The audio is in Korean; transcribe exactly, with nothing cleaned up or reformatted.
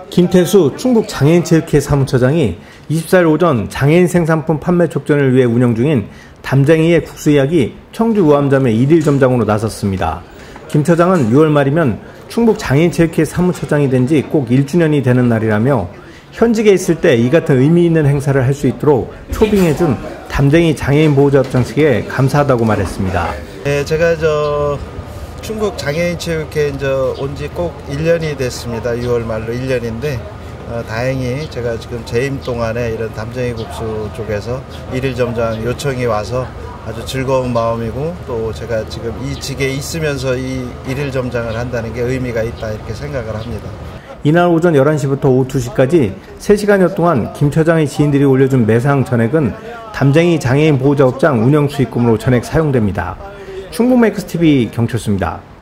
김태수 충북장애인체육회 사무처장이 이십사 일 오전 장애인 생산품 판매 촉진을 위해 운영 중인 담쟁이의 국수 이야기 청주 우암점의 일일 점장으로 나섰습니다. 김 처장은 유월 말이면 충북장애인체육회 사무처장이 된 지 꼭 일 주년이 되는 날이라며 현직에 있을 때 이 같은 의미 있는 행사를 할 수 있도록 초빙해준 담쟁이 장애인 보호자협장 측에 감사하다고 말했습니다. 네, 제가 저 충북 장애인체육회 이제 온 지 꼭 일 년이 됐습니다. 유월 말로 일 년인데 어, 다행히 제가 지금 재임 동안에 이런 담쟁이 국수 쪽에서 일일 점장 요청이 와서 아주 즐거운 마음이고, 또 제가 지금 이 직에 있으면서 이 일일 점장을 한다는 게 의미가 있다 이렇게 생각을 합니다. 이날 오전 열한 시부터 오후 두 시까지 세 시간여 동안 김 처장의 지인들이 올려준 매상 전액은 담쟁이 장애인 보호자협장 운영 수익금으로 전액 사용됩니다. 충북메이커스티비 경철수입니다.